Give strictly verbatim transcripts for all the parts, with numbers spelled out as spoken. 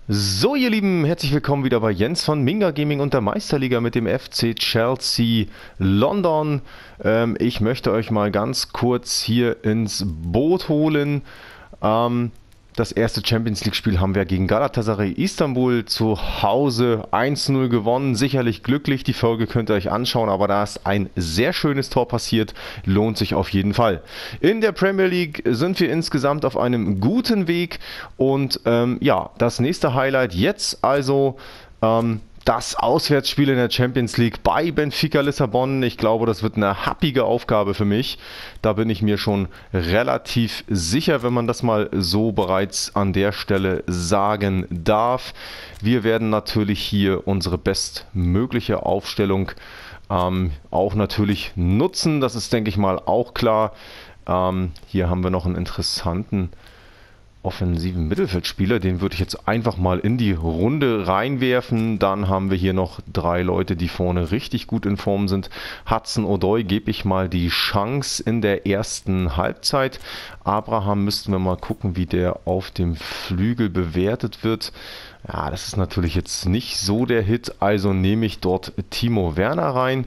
So, ihr Lieben, herzlich willkommen wieder bei Jens von Minga Gaming und der Meisterliga mit dem F C Chelsea London. Ähm, ich möchte euch mal ganz kurz hier ins Boot holen. Ähm, das erste Champions League Spiel haben wir gegen Galatasaray Istanbul zu Hause eins zu null gewonnen. Sicherlich glücklich, die Folge könnt ihr euch anschauen, aber da ist ein sehr schönes Tor passiert, lohnt sich auf jeden Fall. In der Premier League sind wir insgesamt auf einem guten Weg und ähm, ja, das nächste Highlight jetzt also ähm, das Auswärtsspiel in der Champions League bei Benfica Lissabon. Ich glaube, das wird eine happige Aufgabe für mich. Da bin ich mir schon relativ sicher, wenn man das mal so bereits an der Stelle sagen darf. Wir werden natürlich hier unsere bestmögliche Aufstellung ähm, auch natürlich nutzen. Das ist, denke ich mal, auch klar. Ähm, hier haben wir noch einen interessanten offensiven Mittelfeldspieler, den würde ich jetzt einfach mal in die Runde reinwerfen. Dann haben wir hier noch drei Leute, die vorne richtig gut in Form sind. Hudson-Odoi gebe ich mal die Chance in der ersten Halbzeit. Abraham müssten wir mal gucken, wie der auf dem Flügel bewertet wird. Ja, das ist natürlich jetzt nicht so der Hit, also nehme ich dort Timo Werner rein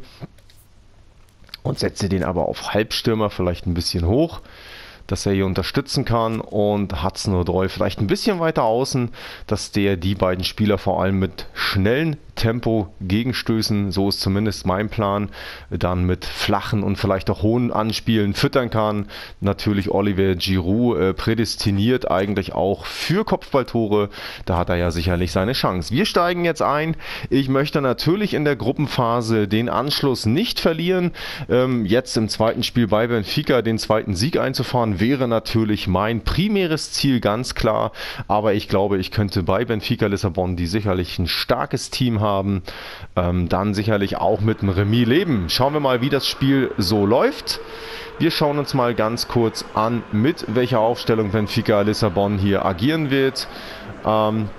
und setze den aber auf Halbstürmer, vielleicht ein bisschen hoch, dass er hier unterstützen kann, und Hudson-Odoi vielleicht ein bisschen weiter außen, dass der die beiden Spieler vor allem mit schnellen Tempo gegenstößen, so ist zumindest mein Plan, dann mit flachen und vielleicht auch hohen Anspielen füttern kann. Natürlich Olivier Giroud äh, prädestiniert eigentlich auch für Kopfballtore, da hat er ja sicherlich seine Chance. Wir steigen jetzt ein. Ich möchte natürlich in der Gruppenphase den Anschluss nicht verlieren. Ähm, jetzt im zweiten Spiel bei Benfica den zweiten Sieg einzufahren, wäre natürlich mein primäres Ziel, ganz klar, aber ich glaube, ich könnte bei Benfica Lissabon, die sicherlich ein starkes Team haben, haben, ähm, dann sicherlich auch mit einem Remis leben. Schauen wir mal, wie das Spiel so läuft. Wir schauen uns mal ganz kurz an, mit welcher Aufstellung Benfica Lissabon hier agieren wird. Ähm,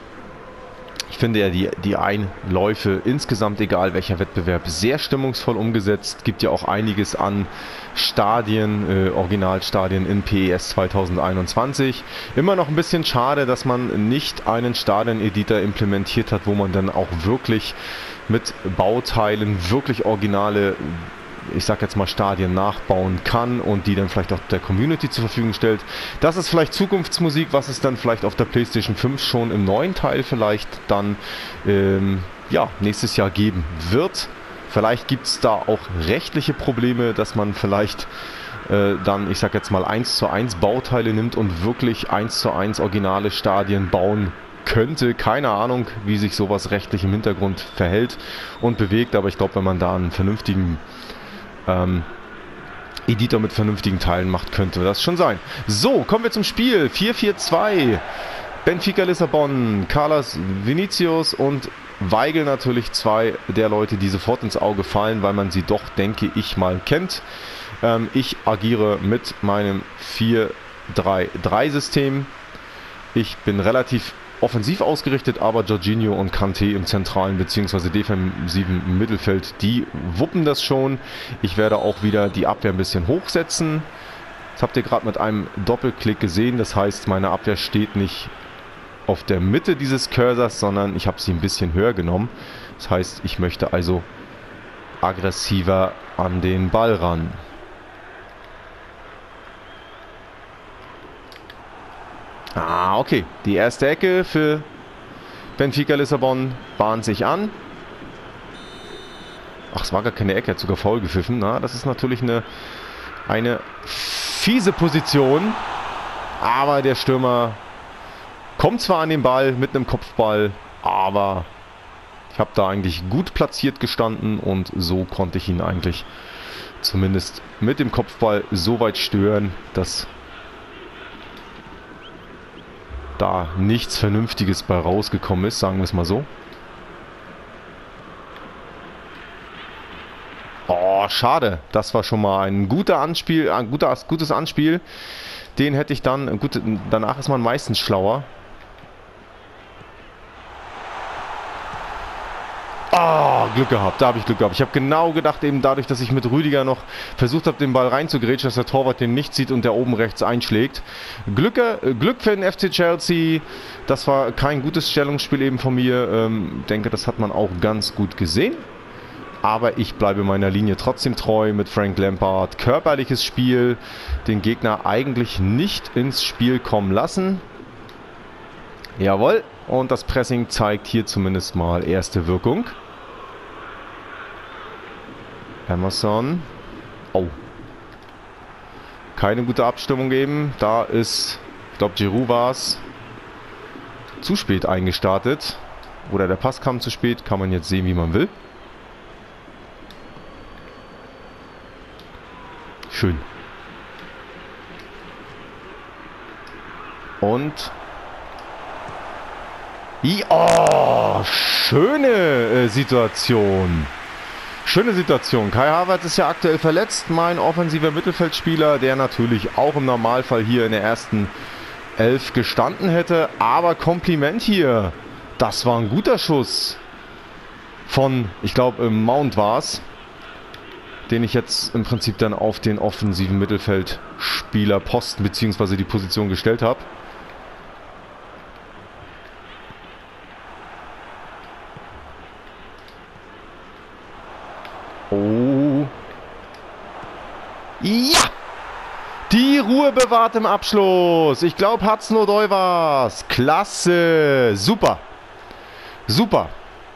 Ich finde ja die, die Einläufe insgesamt, egal welcher Wettbewerb, sehr stimmungsvoll umgesetzt. Gibt ja auch einiges an Stadien, äh, Originalstadien in P E S zwanzig einundzwanzig. Immer noch ein bisschen schade, dass man nicht einen Stadion-Editor implementiert hat, wo man dann auch wirklich mit Bauteilen wirklich originale, ich sag jetzt mal, Stadien nachbauen kann und die dann vielleicht auch der Community zur Verfügung stellt. Das ist vielleicht Zukunftsmusik, was es dann vielleicht auf der PlayStation fünf schon im neuen Teil vielleicht dann ähm, ja, nächstes Jahr geben wird. Vielleicht gibt es da auch rechtliche Probleme, dass man vielleicht äh, dann, ich sag jetzt mal, eins zu eins Bauteile nimmt und wirklich eins zu eins originale Stadien bauen könnte. Keine Ahnung, wie sich sowas rechtlich im Hintergrund verhält und bewegt, aber ich glaube, wenn man da einen vernünftigen Ähm, Editor mit vernünftigen Teilen macht, könnte das schon sein. So, kommen wir zum Spiel. vier vier zwei. Benfica Lissabon. Carlos Vinicius und Weigl natürlich zwei der Leute, die sofort ins Auge fallen, weil man sie doch, denke ich mal, kennt. Ähm, ich agiere mit meinem vier drei drei System. Ich bin relativ offensiv ausgerichtet, aber Jorginho und Kanté im zentralen bzw. defensiven Mittelfeld, die wuppen das schon. Ich werde auch wieder die Abwehr ein bisschen hochsetzen. Das habt ihr gerade mit einem Doppelklick gesehen. Das heißt, meine Abwehr steht nicht auf der Mitte dieses Cursors, sondern ich habe sie ein bisschen höher genommen. Das heißt, ich möchte also aggressiver an den Ball ran. Ah, okay. Die erste Ecke für Benfica Lissabon bahnt sich an. Ach, es war gar keine Ecke, hat sogar faul gepfiffen. Na, das ist natürlich eine, eine fiese Position. Aber der Stürmer kommt zwar an den Ball mit einem Kopfball, aber ich habe da eigentlich gut platziert gestanden und so konnte ich ihn eigentlich zumindest mit dem Kopfball so weit stören, dass da nichts Vernünftiges bei rausgekommen ist, sagen wir es mal so. Oh, schade. Das war schon mal ein guter Anspiel, ein guter, gutes Anspiel. Den hätte ich dann, gut, danach ist man meistens schlauer. Oh, Glück gehabt, da habe ich Glück gehabt. Ich habe genau gedacht, eben dadurch, dass ich mit Rüdiger noch versucht habe, den Ball reinzugrätschen, dass der Torwart den nicht sieht und der oben rechts einschlägt. Glück, äh, Glück für den F C Chelsea. Das war kein gutes Stellungsspiel eben von mir. Ähm, denke, das hat man auch ganz gut gesehen. Aber ich bleibe meiner Linie trotzdem treu mit Frank Lampard. Körperliches Spiel, den Gegner eigentlich nicht ins Spiel kommen lassen. Jawohl, und das Pressing zeigt hier zumindest mal erste Wirkung. Emerson. Oh. Keine gute Abstimmung eben. Da ist, ich glaube, Giroud war es, zu spät eingestartet. Oder der Pass kam zu spät. Kann man jetzt sehen, wie man will. Schön. Und... Oh, schöne äh, Situation. Schöne Situation. Kai Havertz ist ja aktuell verletzt. Mein offensiver Mittelfeldspieler, der natürlich auch im Normalfall hier in der ersten Elf gestanden hätte. Aber Kompliment hier. Das war ein guter Schuss. Von, ich glaube, Mount war es. Den ich jetzt im Prinzip dann auf den offensiven Mittelfeldspieler Posten bzw. die Position gestellt habe. Oh. Ja! Die Ruhe bewahrt im Abschluss. Ich glaube, Hudson-Odoi war's. Klasse. Super. Super.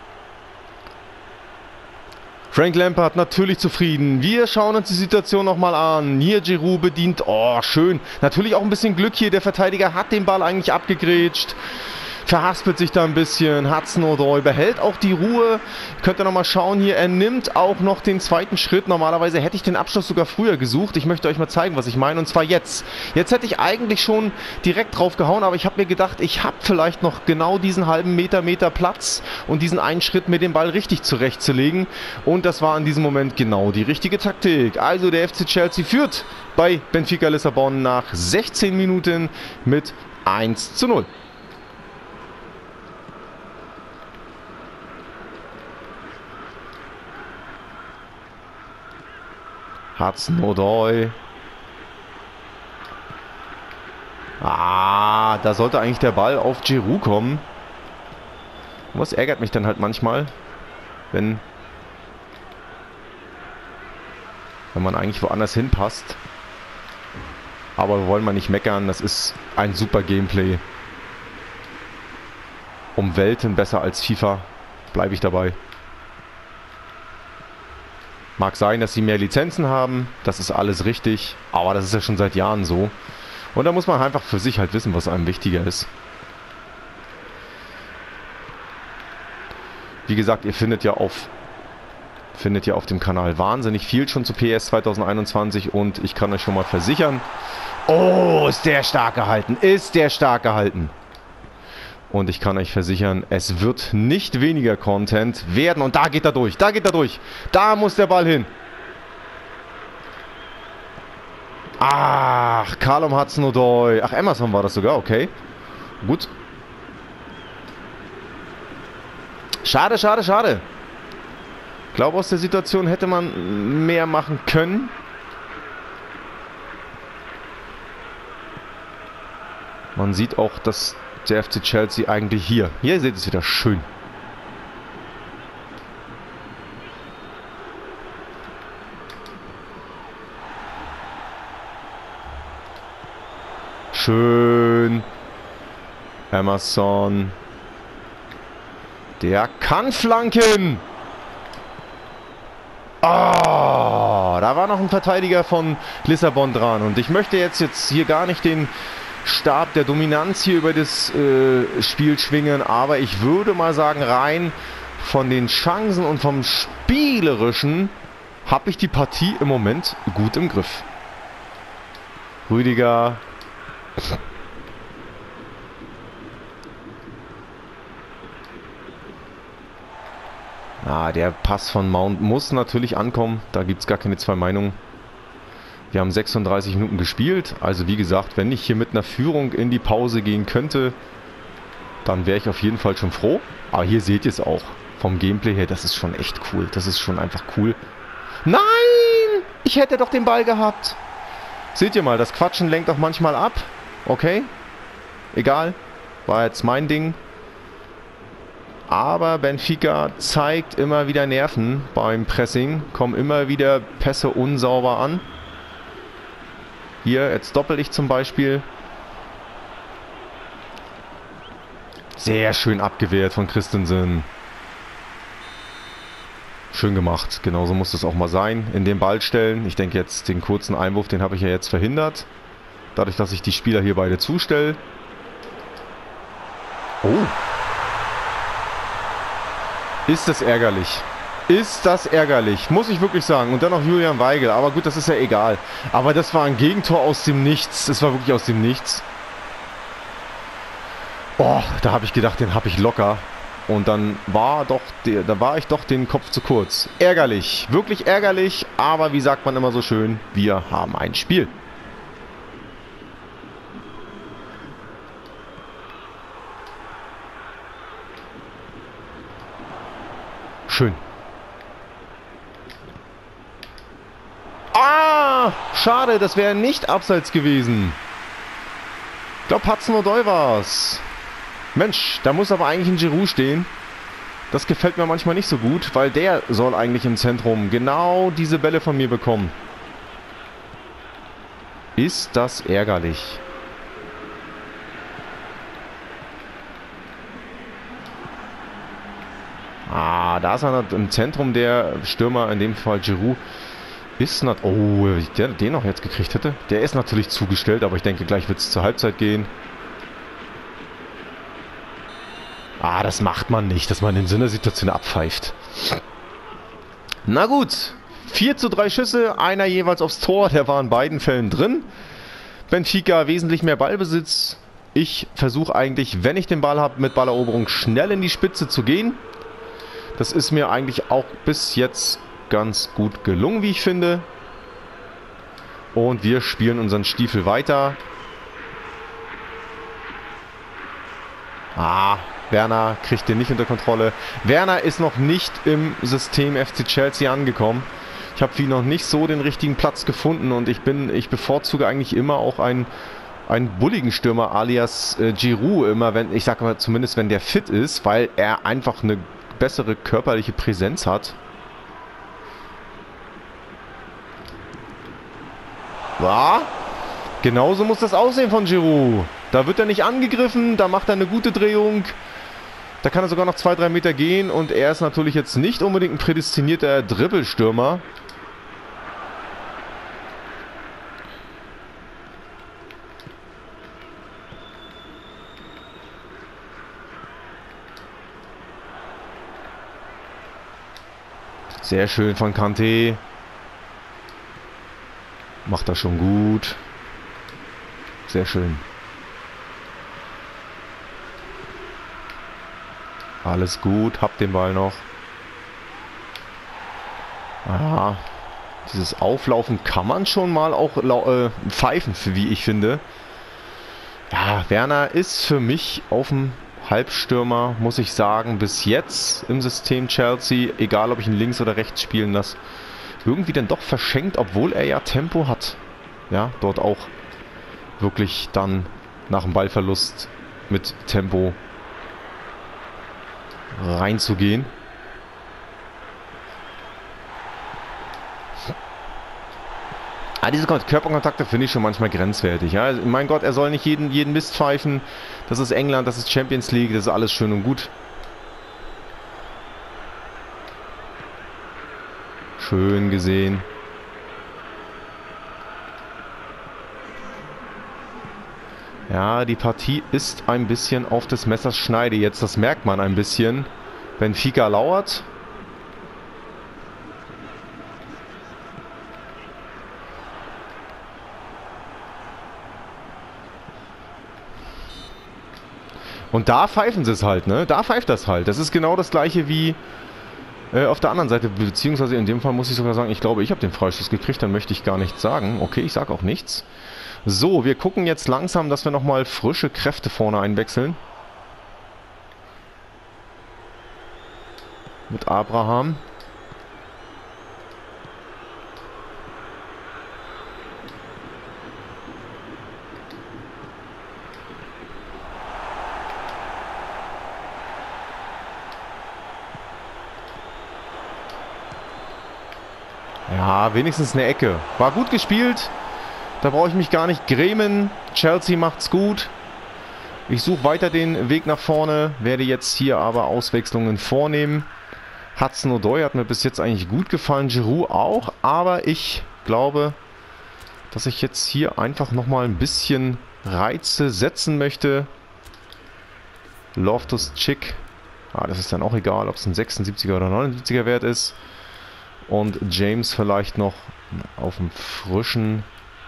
Frank Lampard natürlich zufrieden. Wir schauen uns die Situation nochmal an. Hier Giroud bedient. Oh, schön. Natürlich auch ein bisschen Glück hier. Der Verteidiger hat den Ball eigentlich abgegrätscht. Verhaspelt sich da ein bisschen. Hudson-Odoi behält auch die Ruhe. Könnt ihr nochmal schauen hier. Er nimmt auch noch den zweiten Schritt. Normalerweise hätte ich den Abschluss sogar früher gesucht. Ich möchte euch mal zeigen, was ich meine. Und zwar jetzt. Jetzt hätte ich eigentlich schon direkt drauf gehauen. Aber ich habe mir gedacht, ich habe vielleicht noch genau diesen halben Meter, Meter Platz. Und diesen einen Schritt, mir den Ball richtig zurechtzulegen. Und das war in diesem Moment genau die richtige Taktik. Also der F C Chelsea führt bei Benfica Lissabon nach sechzehn Minuten mit eins zu null. Hudson-Odoi. Ah, da sollte eigentlich der Ball auf Giroud kommen. Und was ärgert mich dann halt manchmal, wenn, wenn man eigentlich woanders hinpasst. Aber wir wollen mal nicht meckern, das ist ein super Gameplay. Um Welten besser als FIFA, bleibe ich dabei. Mag sein, dass sie mehr Lizenzen haben, das ist alles richtig, aber das ist ja schon seit Jahren so. Und da muss man einfach für sich halt wissen, was einem wichtiger ist. Wie gesagt, ihr findet ja auf, findet ja auf dem Kanal wahnsinnig viel schon zu P S zwanzig einundzwanzig und ich kann euch schon mal versichern, oh, ist der stark gehalten, ist der stark gehalten. Und ich kann euch versichern, es wird nicht weniger Content werden. Und da geht er durch. Da geht er durch. Da muss der Ball hin. Ach, Callum Hudson-Odoi. Ach, Emerson war das sogar. Okay. Gut. Schade, schade, schade. Ich glaube, aus der Situation hätte man mehr machen können. Man sieht auch, dass der F C Chelsea eigentlich hier. Hier seht ihr es wieder schön. Schön. Emerson. Der kann flanken. Oh, da war noch ein Verteidiger von Lissabon dran. Und ich möchte jetzt, jetzt hier gar nicht den Stab der Dominanz hier über das äh, Spiel schwingen, aber ich würde mal sagen, rein von den Chancen und vom Spielerischen habe ich die Partie im Moment gut im Griff. Rüdiger. Ah, der Pass von Mount muss natürlich ankommen, da gibt es gar keine zwei Meinungen. Wir haben sechsunddreißig Minuten gespielt. Also wie gesagt, wenn ich hier mit einer Führung in die Pause gehen könnte, dann wäre ich auf jeden Fall schon froh. Aber hier seht ihr es auch. vom Gameplay her, das ist schon echt cool. Das ist schon einfach cool. Nein! Ich hätte doch den Ball gehabt. Seht ihr mal, das Quatschen lenkt auch manchmal ab. Okay. Egal. War jetzt mein Ding. Aber Benfica zeigt immer wieder Nerven beim Pressing. Kommen immer wieder Pässe unsauber an. Hier, jetzt doppel ich zum Beispiel. Sehr schön abgewehrt von Christensen. Schön gemacht. Genauso muss es auch mal sein. In den Ball stellen. Ich denke jetzt, den kurzen Einwurf, den habe ich ja jetzt verhindert. Dadurch, dass ich die Spieler hier beide zustelle. Oh. Ist das ärgerlich. Ist das ärgerlich. Muss ich wirklich sagen. Und dann noch Julian Weigel. Aber gut, das ist ja egal. Aber das war ein Gegentor aus dem Nichts. Das war wirklich aus dem Nichts. Boah, da habe ich gedacht, den habe ich locker. Und dann war doch, der, da war ich doch den Kopf zu kurz. Ärgerlich. Wirklich ärgerlich. Aber wie sagt man immer so schön, wir haben ein Spiel. Schön. Ah! Schade, das wäre nicht abseits gewesen. Ich glaube, Hudson-Odoi war's. Mensch, da muss aber eigentlich ein Giroud stehen. Das gefällt mir manchmal nicht so gut, weil der soll eigentlich im Zentrum genau diese Bälle von mir bekommen. Ist das ärgerlich. Ah, da ist er im Zentrum, der Stürmer, in dem Fall Giroud. Ist nat oh, der den noch jetzt gekriegt hätte. Der ist natürlich zugestellt, aber ich denke, gleich wird es zur Halbzeit gehen. Ah, das macht man nicht, dass man in so einer Situation abpfeift. Na gut. vier zu drei Schüsse, einer jeweils aufs Tor. Der war in beiden Fällen drin. Benfica wesentlich mehr Ballbesitz. Ich versuche eigentlich, wenn ich den Ball habe, mit Balleroberung schnell in die Spitze zu gehen. Das ist mir eigentlich auch bis jetzt ganz gut gelungen, wie ich finde. Und wir spielen unseren Stiefel weiter. Ah, Werner kriegt den nicht unter Kontrolle. Werner ist noch nicht im System F C Chelsea angekommen. Ich habe für ihn noch nicht so den richtigen Platz gefunden und ich bin, ich bevorzuge eigentlich immer auch einen, einen bulligen Stürmer alias äh, Giroud, immer wenn, ich sage mal zumindest, wenn der fit ist, weil er einfach eine bessere körperliche Präsenz hat. Ja, genauso muss das aussehen von Giroud. Da wird er nicht angegriffen, da macht er eine gute Drehung. Da kann er sogar noch zwei, drei Meter gehen und er ist natürlich jetzt nicht unbedingt ein prädestinierter Dribbelstürmer. Sehr schön von Kanté. Macht das schon gut. Sehr schön. Alles gut, hab den Ball noch. Ah, dieses Auflaufen kann man schon mal auch äh, pfeifen, wie ich finde. Ja, Werner ist für mich auf dem Halbstürmer, muss ich sagen, bis jetzt im System Chelsea, egal ob ich ihn links oder rechts spielen lasse, irgendwie dann doch verschenkt, obwohl er ja Tempo hat. Ja, dort auch wirklich dann nach dem Ballverlust mit Tempo reinzugehen. Ah, diese Körperkontakte finde ich schon manchmal grenzwertig. Ja? Mein Gott, er soll nicht jeden, jeden Mist pfeifen. Das ist England, das ist Champions League, das ist alles schön und gut. Schön gesehen. Ja, die Partie ist ein bisschen auf des Messers Schneide jetzt. Das merkt man ein bisschen. Benfica lauert. Und da pfeifen sie es halt, ne? Da pfeift das halt. Das ist genau das gleiche wie äh, auf der anderen Seite. Beziehungsweise in dem Fall muss ich sogar sagen, ich glaube, ich habe den Freistoß gekriegt. Dann möchte ich gar nichts sagen. Okay, ich sage auch nichts. So, wir gucken jetzt langsam, dass wir nochmal frische Kräfte vorne einwechseln. mit Abraham. Ja, wenigstens eine Ecke. War gut gespielt. Da brauche ich mich gar nicht grämen. Chelsea macht's gut. Ich suche weiter den Weg nach vorne. Werde jetzt hier aber Auswechslungen vornehmen. Hudson-Odoi hat mir bis jetzt eigentlich gut gefallen. Giroud auch. Aber ich glaube, dass ich jetzt hier einfach nochmal ein bisschen Reize setzen möchte. Loftus-Cheek. Ah, das ist dann auch egal, ob es ein sechsundsiebziger oder neunundsiebziger Wert ist. Und James vielleicht noch auf dem frischen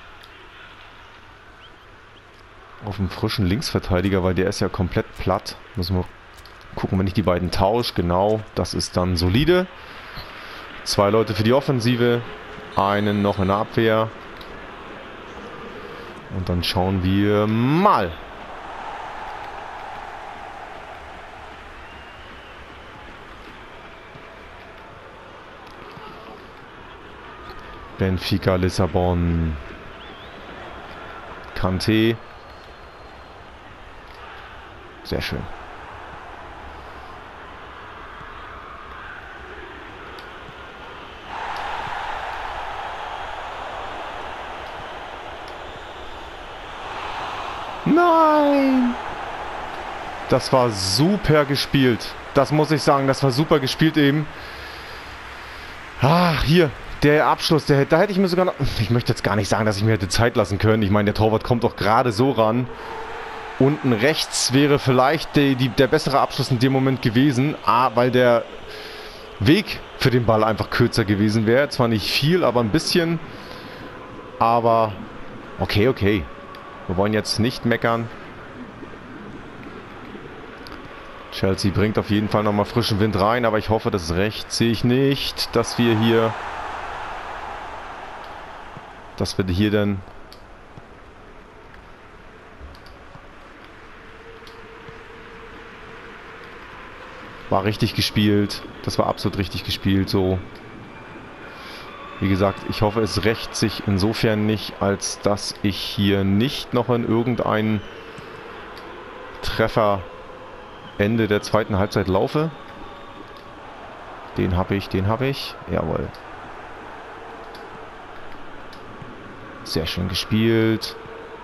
auf dem frischen Linksverteidiger, weil der ist ja komplett platt. Müssen wir gucken, wenn ich die beiden tausche. Genau, das ist dann solide. Zwei Leute für die Offensive, einen noch in der Abwehr. Und dann schauen wir mal. Benfica, Lissabon, Kanté. Sehr schön. Nein! Das war super gespielt. Das muss ich sagen, das war super gespielt eben. Ach, hier. Der Abschluss, der, da hätte ich mir sogar noch... Ich möchte jetzt gar nicht sagen, dass ich mir hätte Zeit lassen können. Ich meine, der Torwart kommt doch gerade so ran. Unten rechts wäre vielleicht die, die, der bessere Abschluss in dem Moment gewesen. Ah, weil der Weg für den Ball einfach kürzer gewesen wäre. Zwar nicht viel, aber ein bisschen. Aber okay, okay. Wir wollen jetzt nicht meckern. Chelsea bringt auf jeden Fall nochmal frischen Wind rein. Aber ich hoffe, das Recht sehe ich nicht, dass wir hier... Dass wir hier dann... War richtig gespielt. Das war absolut richtig gespielt. So. Wie gesagt, ich hoffe, es rächt sich insofern nicht, als dass ich hier nicht noch in irgendeinen Treffer Ende der zweiten Halbzeit laufe. Den habe ich, den habe ich. Jawohl. Sehr schön gespielt.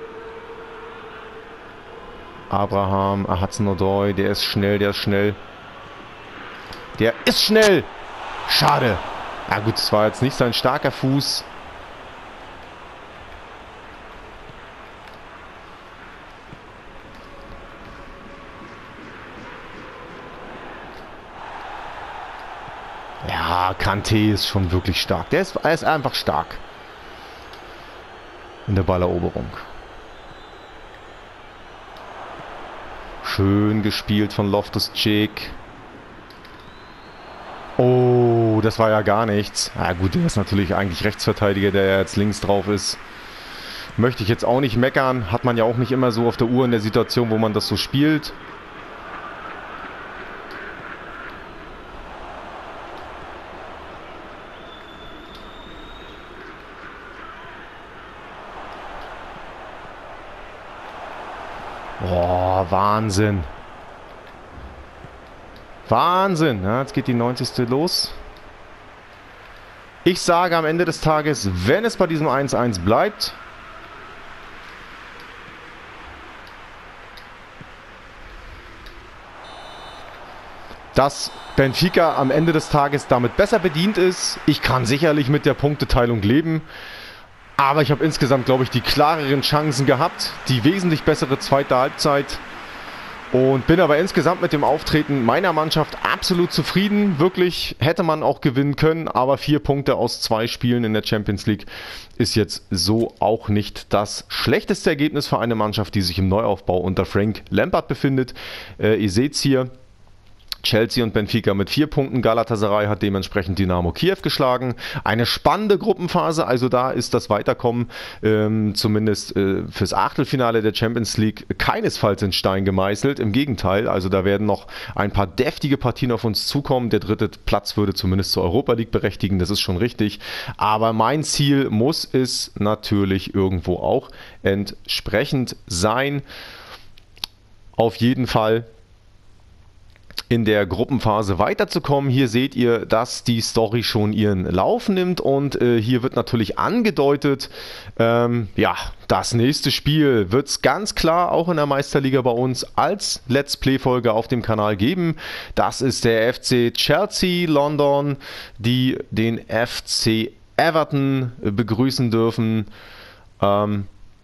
Abraham, Hudson-Odoi, der ist schnell, der ist schnell. Der ist schnell! Schade. Na gut, es war jetzt nicht sein starker Fuß. Ja, Kanté ist schon wirklich stark. Der ist, er ist einfach stark. In der Balleroberung. Schön gespielt von Loftus-Cheek. Oh, das war ja gar nichts. Na gut, der ist natürlich eigentlich Rechtsverteidiger, der jetzt links drauf ist. Möchte ich jetzt auch nicht meckern. Hat man ja auch nicht immer so auf der Uhr in der Situation, wo man das so spielt. Boah, Wahnsinn. Wahnsinn. Ja, jetzt geht die neunzigste los. Ich sage am Ende des Tages, wenn es bei diesem eins eins bleibt, dass Benfica am Ende des Tages damit besser bedient ist. Ich kann sicherlich mit der Punkteteilung leben. Aber ich habe insgesamt, glaube ich, die klareren Chancen gehabt. Die wesentlich bessere zweite Halbzeit. Und bin aber insgesamt mit dem Auftreten meiner Mannschaft absolut zufrieden. Wirklich hätte man auch gewinnen können. Aber vier Punkte aus zwei Spielen in der Champions League ist jetzt so auch nicht das schlechteste Ergebnis für eine Mannschaft, die sich im Neuaufbau unter Frank Lampard befindet. Äh, ihr seht es hier. Chelsea und Benfica mit vier Punkten. Galatasaray hat dementsprechend Dynamo Kiew geschlagen. Eine spannende Gruppenphase, also da ist das Weiterkommen ähm, zumindest äh, fürs Achtelfinale der Champions League keinesfalls in Stein gemeißelt. Im Gegenteil, also da werden noch ein paar deftige Partien auf uns zukommen. Der dritte Platz würde zumindest zur Europa League berechtigen, das ist schon richtig. Aber mein Ziel muss es natürlich irgendwo auch entsprechend sein. Auf jeden Fall in der Gruppenphase weiterzukommen. Hier seht ihr, dass die Story schon ihren Lauf nimmt und äh, hier wird natürlich angedeutet, ähm, ja, das nächste Spiel wird es ganz klar auch in der Meisterliga bei uns als Let's Play-Folge auf dem Kanal geben. Das ist der F C Chelsea London, die den F C Everton begrüßen dürfen. Ähm,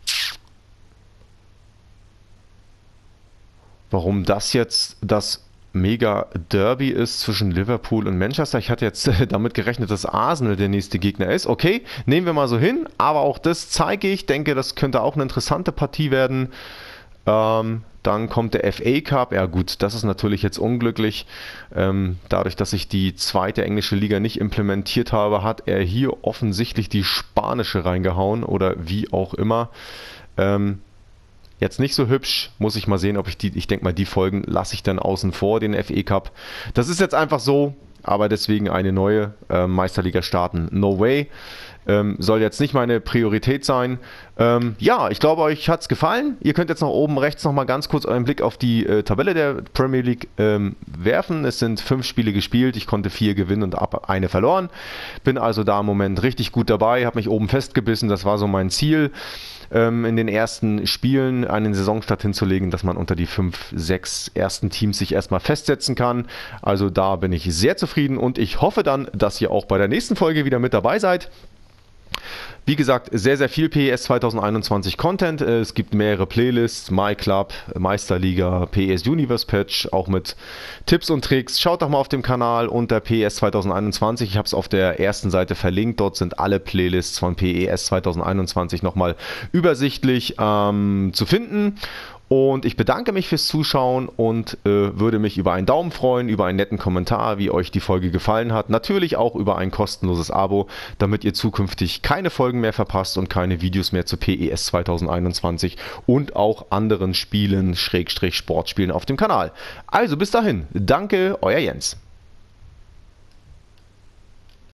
warum das jetzt das Mega Derby ist zwischen Liverpool und Manchester. Ich hatte jetzt damit gerechnet, dass Arsenal der nächste Gegner ist. Okay, nehmen wir mal so hin, aber auch das zeige ich. Denke, das könnte auch eine interessante Partie werden. Ähm, dann kommt der F A Cup. Ja gut, das ist natürlich jetzt unglücklich. Ähm, dadurch, dass ich die zweite englische Liga nicht implementiert habe, hat er hier offensichtlich die spanische reingehauen oder wie auch immer. Ähm, Jetzt nicht so hübsch, muss ich mal sehen, ob ich die, ich denke mal, die Folgen lasse ich dann außen vor, den F A Cup. Das ist jetzt einfach so, aber deswegen eine neue äh, Meisterliga starten. No way. Ähm, soll jetzt nicht meine Priorität sein. Ähm, ja, ich glaube, euch hat es gefallen. Ihr könnt jetzt noch oben rechts noch mal ganz kurz euren Blick auf die äh, Tabelle der Premier League ähm, werfen. Es sind fünf Spiele gespielt. Ich konnte vier gewinnen und ab eine verloren. Bin also da im Moment richtig gut dabei. Habe mich oben festgebissen. Das war so mein Ziel, ähm, in den ersten Spielen einen Saisonstart hinzulegen, dass man unter die fünf, sechs ersten Teams sich erstmal festsetzen kann. Also da bin ich sehr zufrieden und ich hoffe dann, dass ihr auch bei der nächsten Folge wieder mit dabei seid. Wie gesagt, sehr, sehr viel P E S zwanzig einundzwanzig Content. Es gibt mehrere Playlists, MyClub, Meisterliga, P E S Universe Patch, auch mit Tipps und Tricks. Schaut doch mal auf dem Kanal unter P E S zwanzig einundzwanzig. Ich habe es auf der ersten Seite verlinkt. Dort sind alle Playlists von P E S zwanzig einundzwanzig nochmal übersichtlich ähm, zu finden. Und ich bedanke mich fürs Zuschauen und äh, würde mich über einen Daumen freuen, über einen netten Kommentar, wie euch die Folge gefallen hat. Natürlich auch über ein kostenloses Abo, damit ihr zukünftig keine Folgen mehr verpasst und keine Videos mehr zu P E S zwanzig einundzwanzig und auch anderen Spielen, Schrägstrich Sportspielen auf dem Kanal. Also bis dahin, danke, euer Jens.